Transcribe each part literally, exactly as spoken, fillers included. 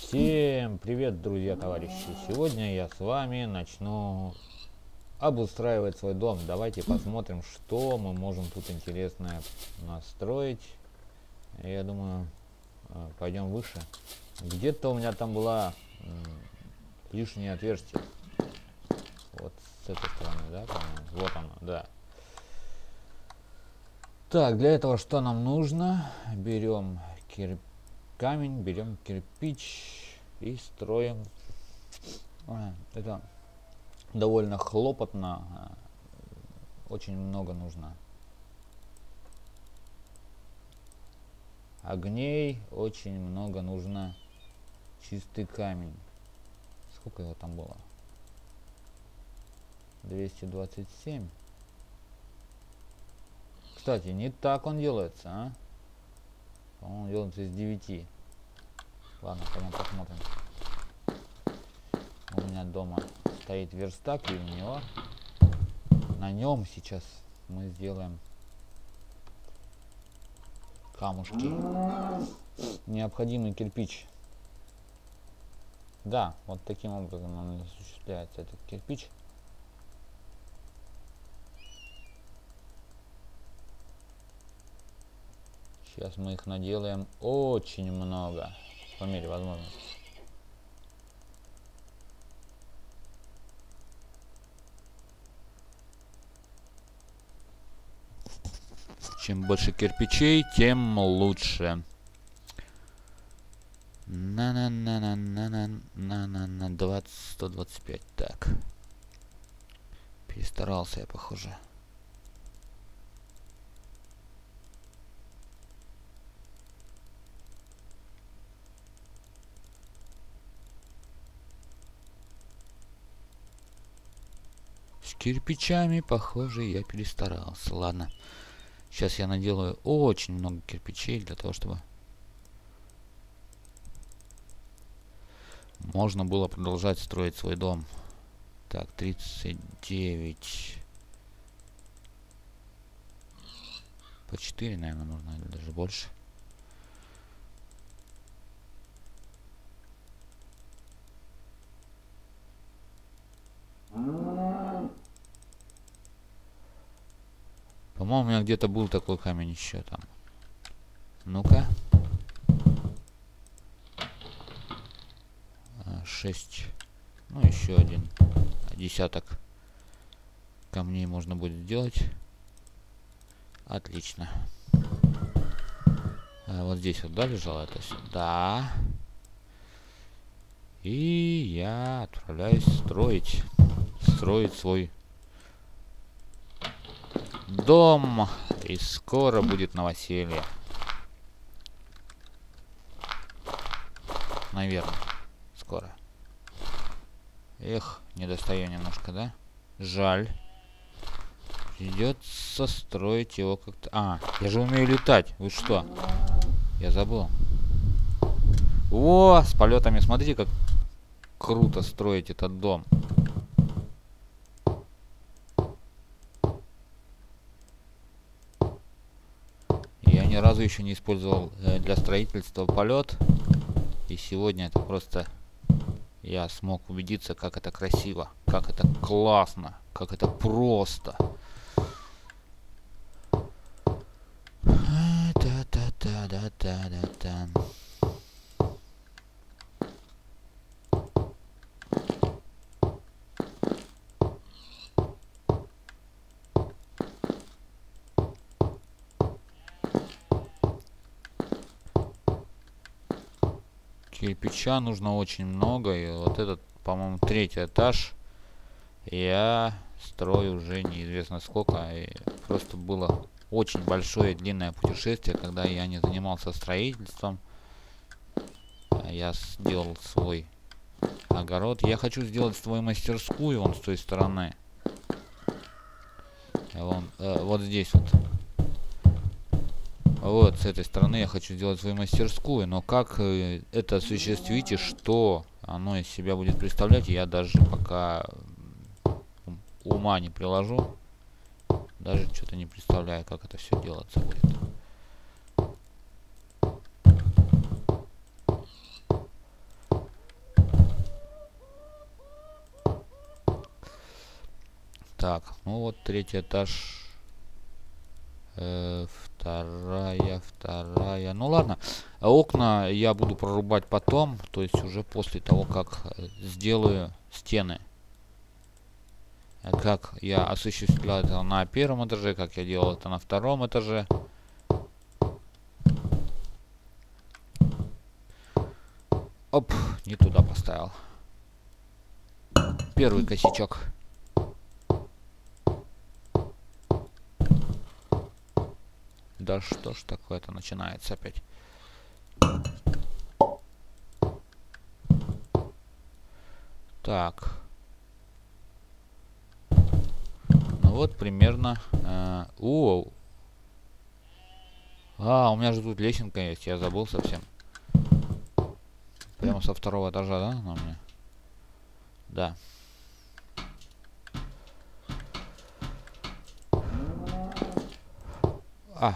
Всем привет, друзья, товарищи! Сегодня я с вами начну обустраивать свой дом. Давайте посмотрим, что мы можем тут интересное настроить. Я думаю, пойдем выше. Где-то у меня там была лишнее отверстие. Вот с этой стороны, да? Вот оно, да. Так, для этого что нам нужно? Берем кирпич. Камень, берем кирпич и строим. Это довольно хлопотно, очень много нужно огней, очень много нужно чистый камень. Сколько его там было? двести двадцать семь. Кстати, не так он делается, а? Он делается из девяти. Ладно, пойдем посмотрим. У меня дома стоит верстак, и у него на нем сейчас мы сделаем камушки. Необходимый кирпич. Да, вот таким образом он осуществляется, этот кирпич. Сейчас мы их наделаем очень много, по мере возможности. Чем больше кирпичей, тем лучше. на на на на на на на на на двадцать сто двадцать пять. Так, перестарался я, похоже. С кирпичами, похоже, я перестарался. Ладно, сейчас я наделаю очень много кирпичей для того, чтобы можно было продолжать строить свой дом. Так, тридцать девять. По четыре, наверное, нужно, или даже больше. По-моему, у меня где-то был такой камень еще там. Ну-ка. шесть. Ну, еще один. Десяток камней можно будет сделать. Отлично. А вот здесь вот, да, лежало это все? Да. И я отправляюсь строить. Строить свой дом. И скоро будет новоселье. Наверное. Скоро. Эх, не достаю немножко, да? Жаль. Придется строить его как-то. А, я же умею летать. Вы что? Я забыл. О, с полетами, смотрите, как круто строить этот дом. Я ни разу еще не использовал для строительства полет. И сегодня это просто я смог убедиться, как это красиво, как это классно, как это просто. Да-да-да-да-да-да. Кирпича нужно очень много, и вот этот, по-моему, третий этаж я строю уже неизвестно сколько, и просто было очень большое длинное путешествие, когда я не занимался строительством. Я сделал свой огород. Я хочу сделать свою мастерскую вон с той стороны. Вон, э, вот здесь вот. Вот с этой стороны я хочу сделать свою мастерскую, но как э, это осуществить и что оно из себя будет представлять, я даже пока ума не приложу. Даже что-то не представляю, как это все делаться будет. Так, ну вот третий этаж. Э, вторая, вторая. Ну ладно. А окна я буду прорубать потом. То есть уже после того, как сделаю стены. Как я осуществлял это на первом этаже, как я делал это на втором этаже. Оп, не туда поставил. Первый косячок. Да что ж такое-то начинается опять. Так. Ну вот примерно. Э, о, а, у меня же тут лесенка есть, я забыл совсем. Прямо со второго этажа, да, на мне? Да. А.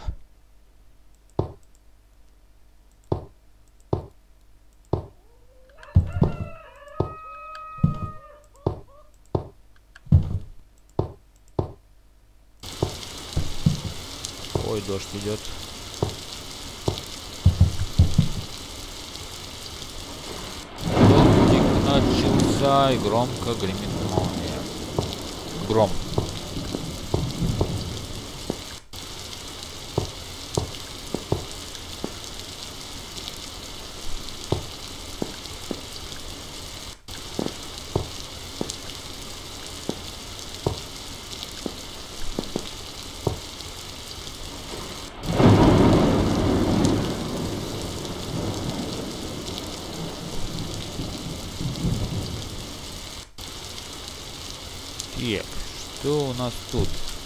Ой, дождь идет. Дождик начался и громко гремит молния. Гром. Так, что у нас тут?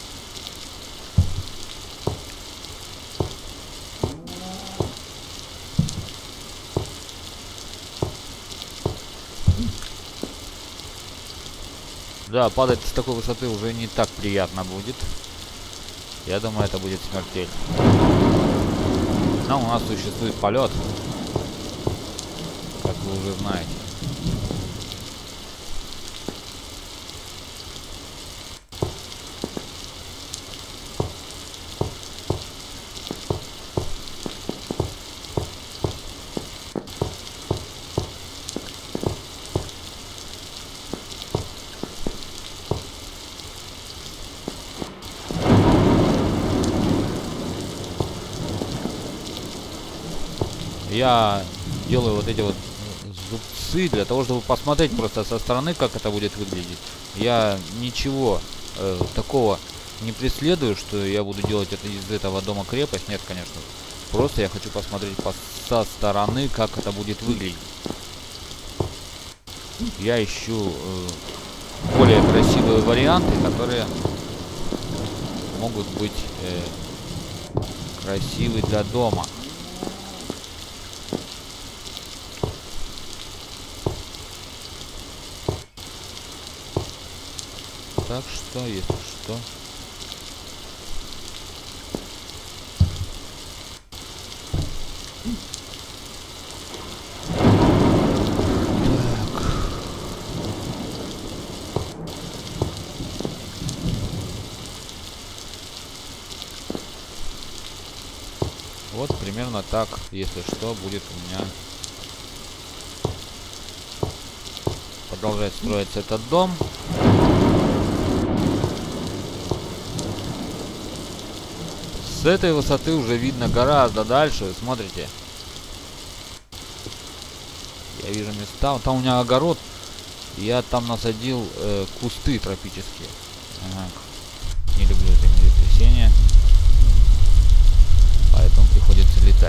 Да, падать с такой высоты уже не так приятно будет. Я думаю, это будет смертельно. Но у нас существует полет, как вы уже знаете. Я делаю вот эти вот зубцы для того, чтобы посмотреть просто со стороны, как это будет выглядеть. Я ничего э, такого не преследую, что я буду делать это из этого дома крепость. Нет, конечно. Просто я хочу посмотреть по со стороны, как это будет выглядеть. Я ищу э, более красивые варианты, которые могут быть э, красивы для дома. Так что, если что... Так. Вот примерно так, если что, будет у меня продолжать строиться этот дом. С этой высоты уже видно гораздо дальше. Смотрите. Я вижу места. Там у меня огород. Я там насадил э, кусты тропические. Ага. Не люблю землетрясения. Поэтому приходится летать.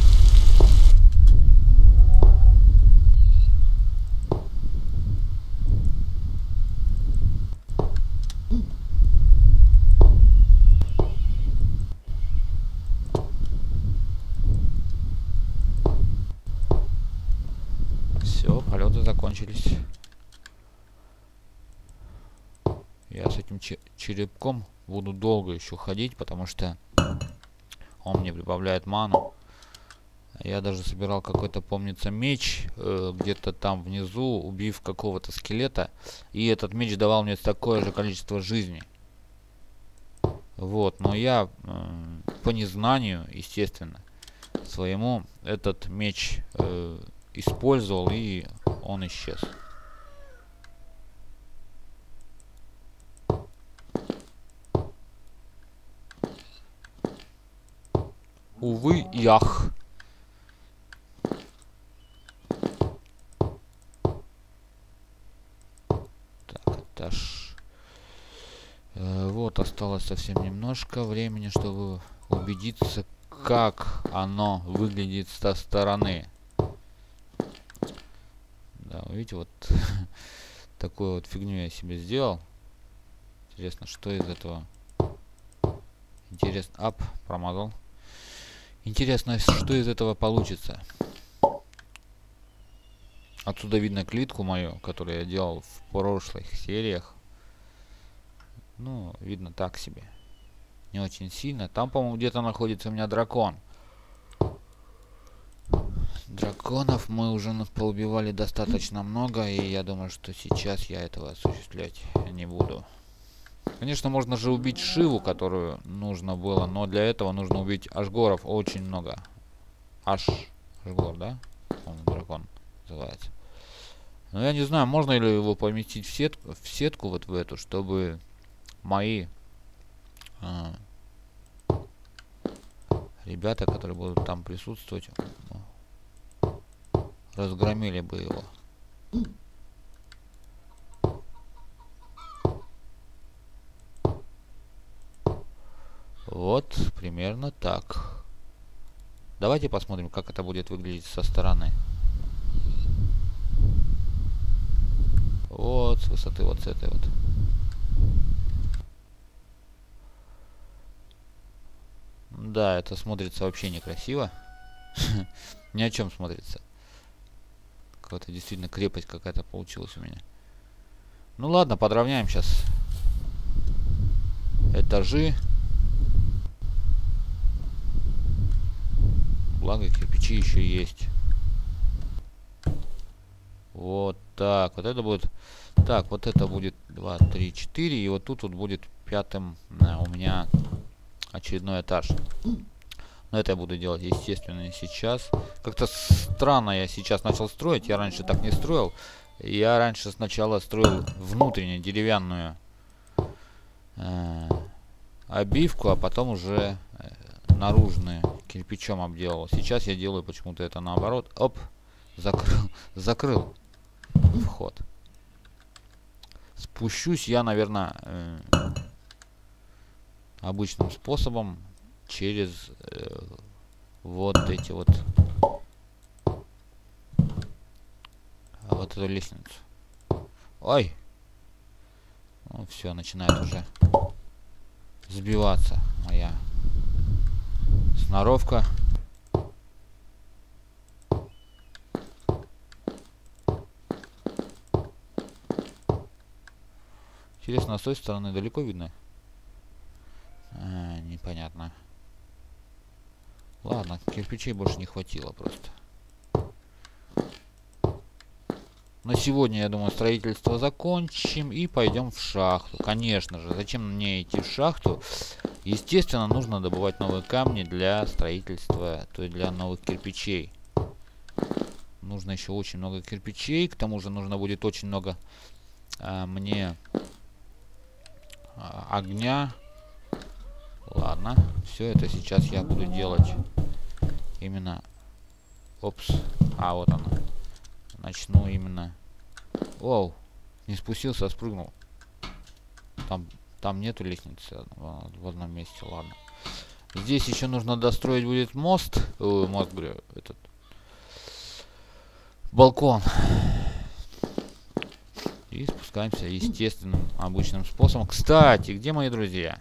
Все, полеты закончились. Я с этим черепком буду долго еще ходить, потому что он мне прибавляет ману. Я даже собирал какой-то, помнится, меч э, где-то там внизу, убив какого-то скелета. И этот меч давал мне такое же количество жизни. Вот, но я э, по незнанию, естественно, своему этот меч э, использовал, и он исчез. Увы, ях. Так, этаж. Э, вот, осталось совсем немножко времени, чтобы убедиться, как оно выглядит со стороны. Да, видите, вот такую вот фигню я себе сделал. Интересно, что из этого? Интересно, ап, промазал. Интересно, что из этого получится. Отсюда видно клитку мою, которую я делал в прошлых сериях. Ну, видно так себе. Не очень сильно. Там, по-моему, где-то находится у меня дракон. Драконов мы уже поубивали достаточно много, и я думаю, что сейчас я этого осуществлять не буду. Конечно, можно же убить Шиву, которую нужно было, но для этого нужно убить Ашгоров очень много. Аш... Ашгор, да? Он дракон называется. Но я не знаю, можно ли его поместить в сетку, в сетку вот в эту, чтобы мои а, ребята, которые будут там присутствовать, разгромили бы его. Вот, примерно так. Давайте посмотрим, как это будет выглядеть со стороны. Вот, с высоты вот с этой вот. Да, это смотрится вообще некрасиво. Ни о чем смотрится. Какая-то действительно крепость какая-то получилась у меня. Ну ладно, подровняем сейчас этажи. Благо кирпичи еще есть. Вот так. Вот это будет... Так, вот это будет два, три, четыре. И вот тут вот будет пятым а, у меня очередной этаж. Но это я буду делать, естественно, сейчас. Как-то странно я сейчас начал строить. Я раньше так не строил. Я раньше сначала строил внутреннюю деревянную э, обивку, а потом уже э, наружную кирпичом обделал. Сейчас я делаю почему-то это наоборот. Оп, закрыл, закрыл вход. Спущусь я, наверное, э, обычным способом через э, вот эти вот вот эту лестницу. Ой, ну все, начинает уже сбиваться моя сноровка. Интересно, с той стороны далеко видно? А, непонятно. Ладно, кирпичей больше не хватило просто. На сегодня, я думаю, строительство закончим и пойдем в шахту. Конечно же, зачем мне идти в шахту? Естественно, нужно добывать новые камни для строительства, то есть для новых кирпичей. Нужно еще очень много кирпичей, к тому же нужно будет очень много а, мне а, огня. Ладно, все это сейчас я буду делать именно... Опс, а вот оно. Начну именно... Оу, не спустился, а спрыгнул. Там, там нету лестницы в одном месте, ладно. Здесь еще нужно достроить будет мост. Ой, мост, говорю, этот... балкон. И спускаемся естественным, обычным способом. Кстати, где мои друзья?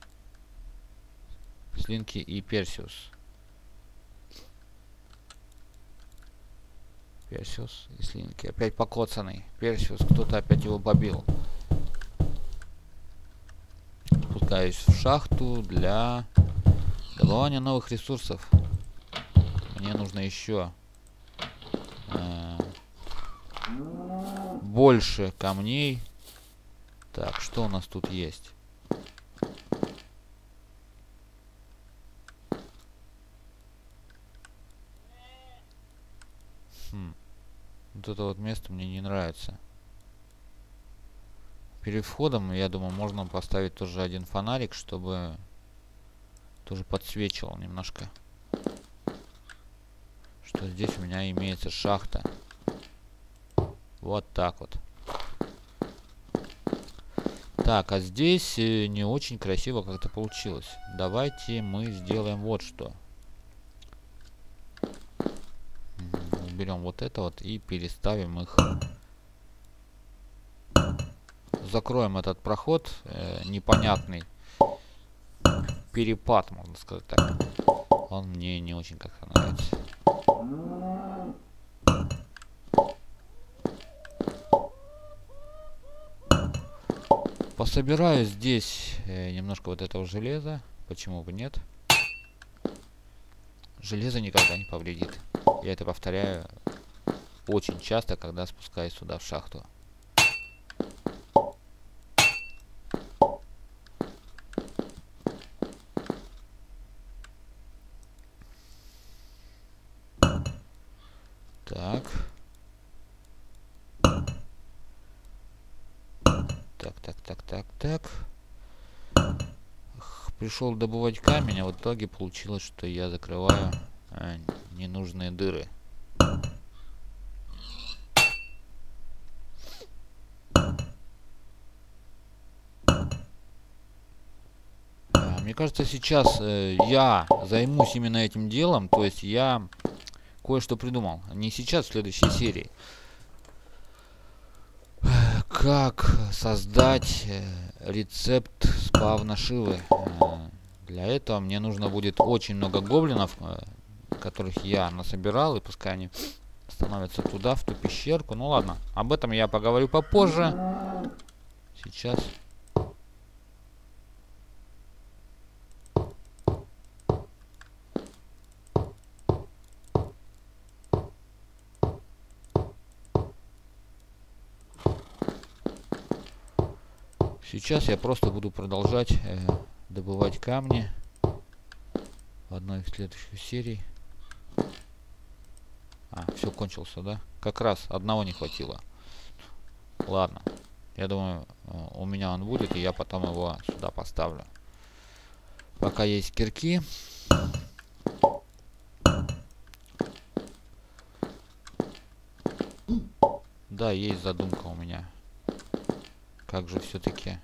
Слинки и Персиус. Персиус и Слинки. Опять покоцанный. Персиус, кто-то опять его побил. Спускаюсь в шахту для добывания новых ресурсов. Мне нужно еще э, больше камней. Так, что у нас тут есть? Хм. Вот это вот место мне не нравится. Перед входом, я думаю, можно поставить тоже один фонарик, чтобы тоже подсвечивал немножко. Что здесь у меня имеется шахта. Вот так вот. Так, а здесь не очень красиво как-то получилось. Давайте мы сделаем вот что. Уберем вот это вот и переставим их. Закроем этот проход. Э, непонятный перепад, можно сказать так. Он мне не очень как-то нравится. Пособираю здесь э, немножко вот этого железа. Почему бы нет? Железо никогда не повредит. Я это повторяю очень часто, когда спускаюсь сюда в шахту. Так. Так, так, так, так, так. Пришел добывать камень, а в итоге получилось, что я закрываю э, ненужные дыры. А, мне кажется, сейчас э, я займусь именно этим делом, то есть я кое-что придумал. Не сейчас, в следующей серии. Как создать рецепт спавна Шивы. Для этого мне нужно будет очень много гоблинов, которых я насобирал, и пускай они становятся туда, в ту пещерку. Ну ладно, об этом я поговорю попозже. Сейчас. Сейчас я просто буду продолжать э, добывать камни в одной из следующих серий. А, все, кончился, да? Как раз одного не хватило. Ладно. Я думаю, у меня он будет, и я потом его сюда поставлю. Пока есть кирки. Да, есть задумка у меня. Как же все-таки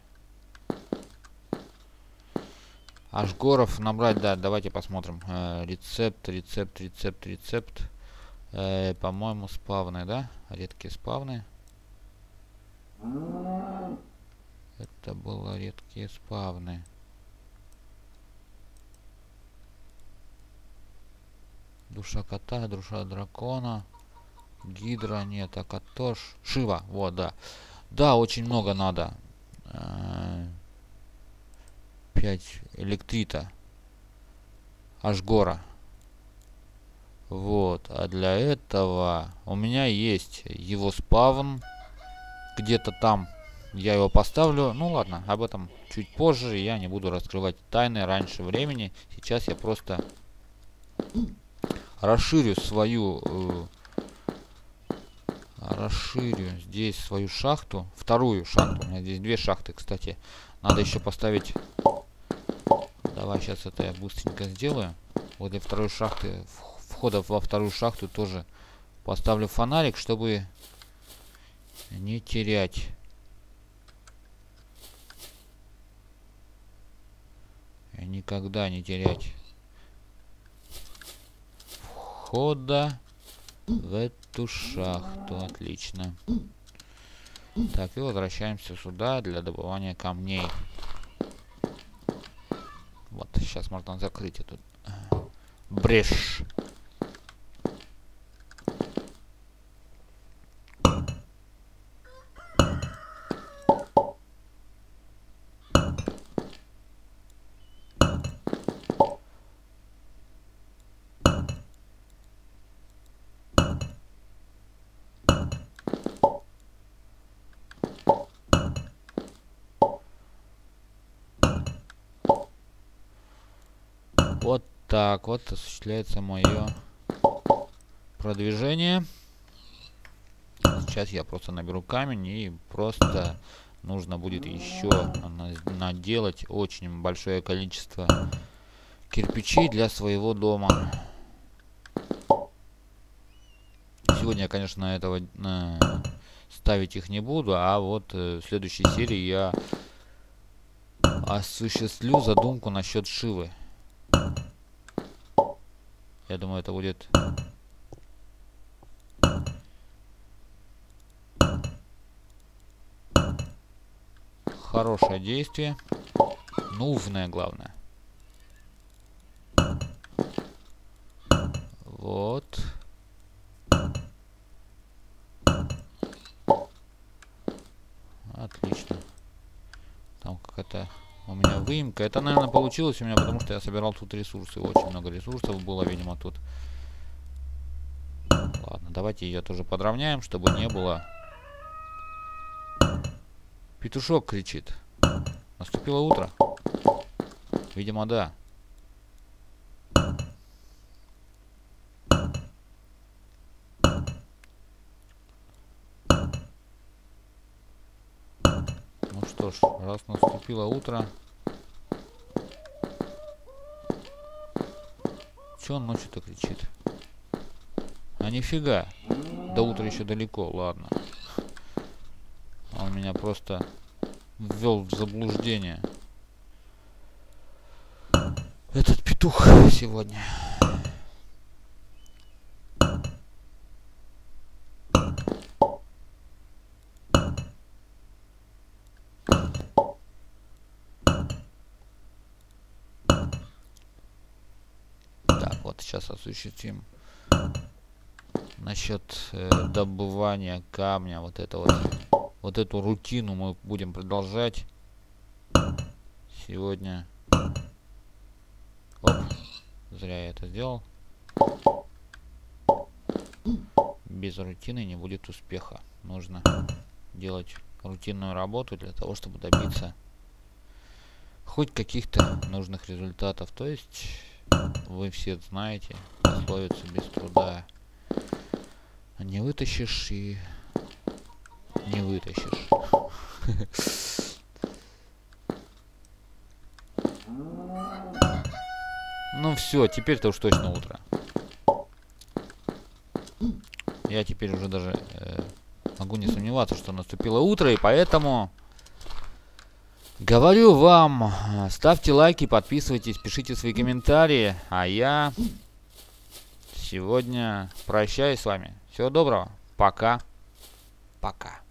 ашгоров набрать? Да, давайте посмотрим. Э, рецепт, рецепт, рецепт, рецепт. Э, по-моему, спавны, да? Редкие спавны. Это было редкие спавны. Душа кота, душа дракона. Гидра, нет, акатош. Шива, вот, да. Да, очень много надо. пять электрита. Ашгора. Вот. А для этого у меня есть его спавн. Где-то там я его поставлю. Ну ладно, об этом чуть позже. Я не буду раскрывать тайны раньше времени. Сейчас я просто расширю свою... Э, расширю здесь свою шахту. Вторую шахту. У меня здесь две шахты, кстати. Надо еще поставить... Давай сейчас это я быстренько сделаю. Вот для второй шахты, входа во вторую шахту тоже поставлю фонарик, чтобы не терять. Никогда не терять входа в эту шахту. Отлично. Так, и возвращаемся сюда для добывания камней. Вот, сейчас можно закрыть эту брешь. Вот так вот осуществляется мое продвижение. Сейчас я просто наберу камень и просто нужно будет еще наделать очень большое количество кирпичей для своего дома. Сегодня я, конечно, этого э, ставить их не буду, а вот э, в следующей серии я осуществлю задумку насчет Шивы. Я думаю, это будет хорошее действие, нужное, главное. Вот. Отлично. Там какая-то у меня выемка. Это, наверное, получилось у меня, потому что я собирал тут ресурсы. Очень много ресурсов было, видимо, тут. Ладно, давайте ее тоже подровняем, чтобы не было. Петушок кричит. Наступило утро? Видимо, да. Ну что ж, раз наступило утро. Че он ночью-то кричит? А нифига. До утра еще далеко, ладно. Он меня просто ввел в заблуждение. Этот петух сегодня. Так, вот сейчас осуществим насчет э, добывания камня. Вот это вот. Вот эту рутину мы будем продолжать сегодня. Оп, зря я это сделал. Без рутины не будет успеха. Нужно делать рутинную работу для того, чтобы добиться хоть каких-то нужных результатов. То есть вы все знаете пословицу: без труда не вытащишь и не вытащишь. Ну все, теперь-то уж точно утро. Я теперь уже даже э, могу не сомневаться, что наступило утро, и поэтому говорю вам, ставьте лайки, подписывайтесь, пишите свои комментарии, а я сегодня прощаюсь с вами. Всего доброго, пока, пока.